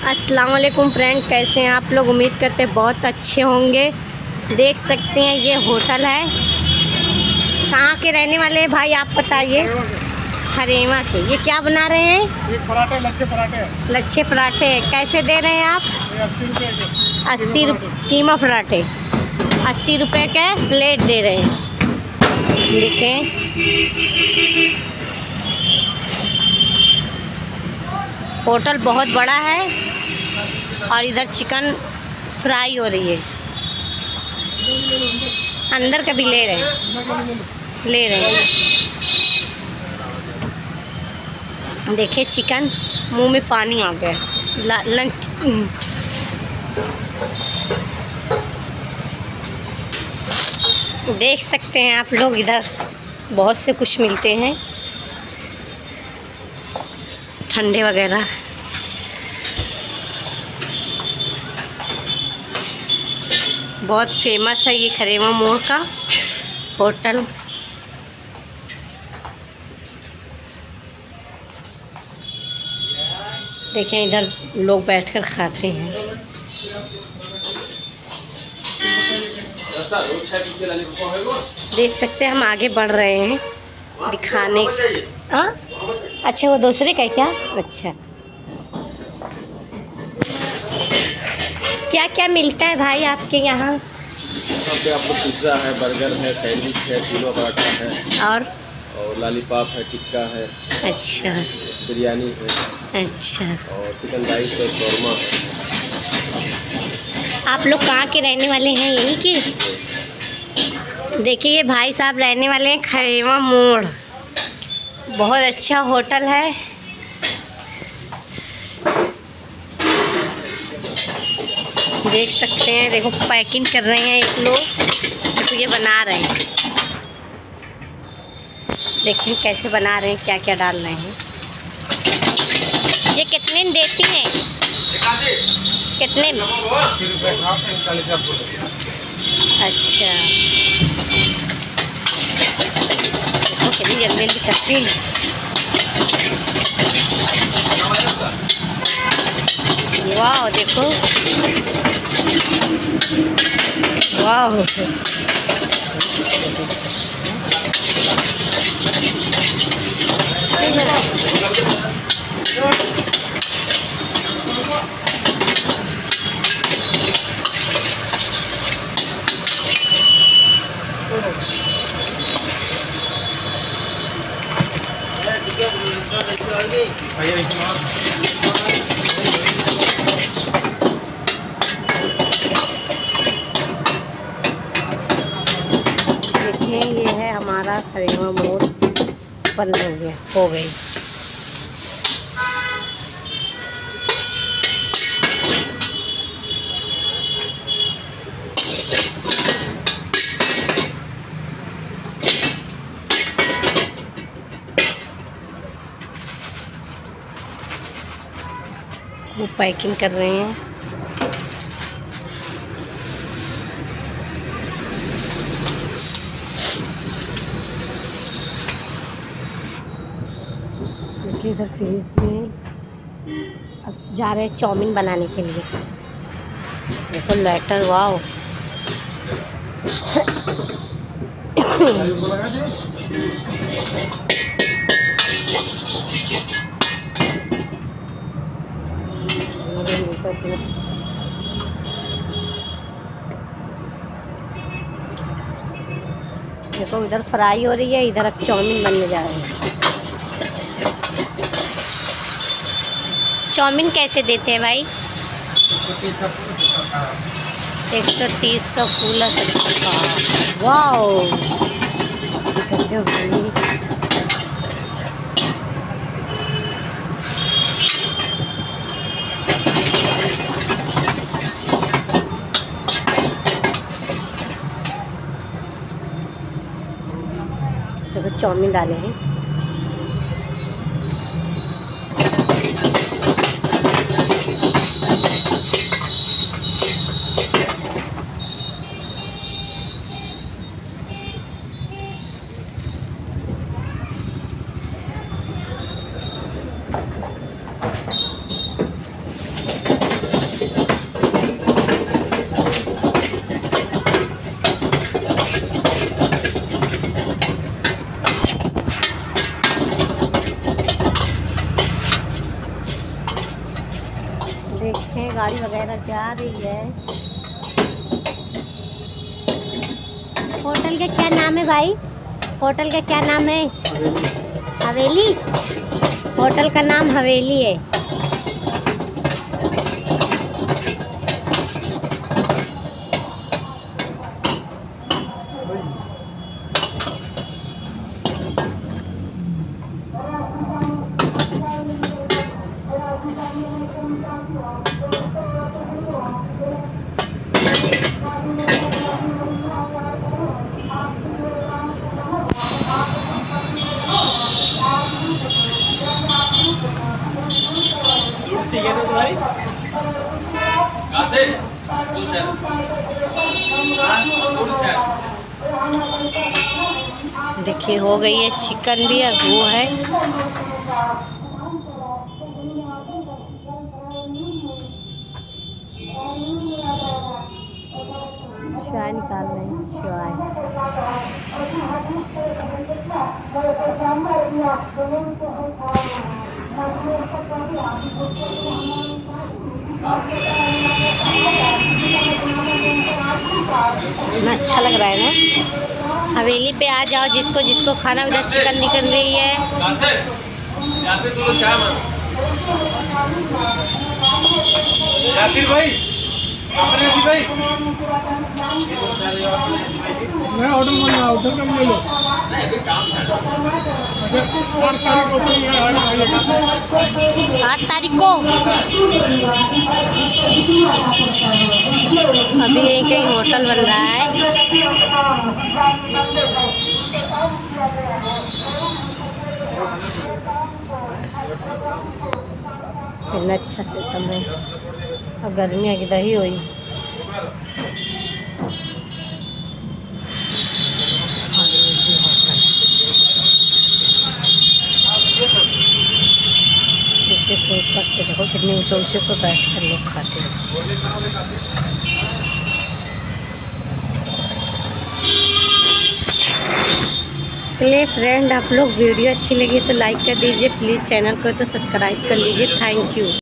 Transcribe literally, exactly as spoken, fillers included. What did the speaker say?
अस्सलाम वालेकुम फ्रेंड, कैसे हैं आप लोग। उम्मीद करते हैं बहुत अच्छे होंगे। देख सकते हैं ये होटल है। कहाँ के रहने वाले हैं भाई आप बताइए। खरेवा के। ये क्या बना रहे हैं? ये पराठे, लच्छे पराठे। लच्छे पराठे कैसे दे रहे हैं आप? अस्सी रुपये के। अस्सी रुपये कीमा पराठे अस्सी रुपये के प्लेट दे रहे हैं। देखें होटल बहुत बड़ा है और इधर चिकन फ्राई हो रही है। अंदर का भी ले रहे हैं ले रहे हैं देखिए चिकन, मुंह में पानी आ गया। लंच देख सकते हैं आप लोग, इधर बहुत से कुछ मिलते हैं ठंडे वगैरह। बहुत फेमस है ये खरेवा मोड़ का होटल। देखें इधर लोग बैठकर खाते हैं। देख सकते हैं हम आगे बढ़ रहे हैं दिखाने। हाँ अच्छा, वो दूसरे का है क्या? अच्छा, क्या क्या मिलता है भाई आपके यहाँ? यहाँ पे आपको पिज़्ज़ा है, बर्गर है, सैंडविच है, कीमा पराठा है और और लॉलीपॉप है, टिक्का है। अच्छा, बिरयानी है। अच्छा, और चिकन राइस है, शोरमा है। आप लोग कहाँ के रहने वाले हैं? यही के? देखिए ये भाई साहब रहने वाले हैं खरेवा मोड़। बहुत अच्छा होटल है। देख सकते हैं, देखो पैकिंग कर रहे हैं एक लोग, तो ये बना रहे हैं। देखिए कैसे बना रहे हैं, क्या क्या डाल रहे हैं। ये कितने में देती हैं? कितने में? अच्छा, देखो कितनी जल्दी जल्दी करती हैं। वाह देखो, वाह देखिए ये है हमारा खरेवा मोड़ बंद हो गया हो गई। वो पैकिंग कर रहे हैं। देखिए इधर फ्रीज में अब जा रहे हैं चाउमीन बनाने के लिए। देखो लेटर, वाओ देखो इधर फ्राई हो रही है, इधर अब चाउमीन बनने जा रहे हैं। चाउमीन कैसे देते हैं भाई? एक सौ तीस का फूला सब्जी। वाओ गजब भाई। देखो चाउमीन डाले हैं। देखें गाड़ी वगैरह जा रही है। होटल का क्या नाम है भाई? होटल का क्या नाम है? हवेली। होटल का नाम हवेली है। चाहिए तो भाई कहाँ से? दो चार दो चार। देखिए हो गई है, चिकन भी है, वो है। चाय निकाल रहे हैं, चाय। अच्छा लग रहा है ना। हवेली पे आ जाओ, जिसको जिसको खाना। उधर चिकन निकल रही है। यासिर भाई, यासिर भाई, मैं ऑर्डर मंगा उधर कम ले लो। नहीं काम आठ तारीख को आठ तारीख को अभी एक ही होटल बन रहा है। इतना अच्छा से तब है। अब गर्मी की दही हुई। पीछे से ऊपर से देखो कितने ऊंचे ऊंचे पर बैठ कर लोग खाते हैं। चलिए फ्रेंड, आप लोग वीडियो अच्छी लगी तो लाइक कर दीजिए प्लीज़। चैनल को तो सब्सक्राइब कर लीजिए। Thank you.